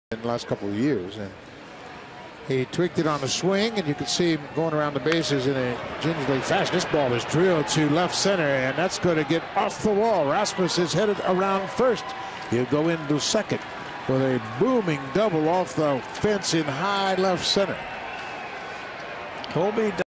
in the last couple of years, and he tweaked it on the swing, and you can see him going around the bases in a gingerly fashion. This ball is drilled to left center, and that's going to get off the wall. Rasmus is headed around first. He'll go into second with a booming double off the fence in high left center. Colby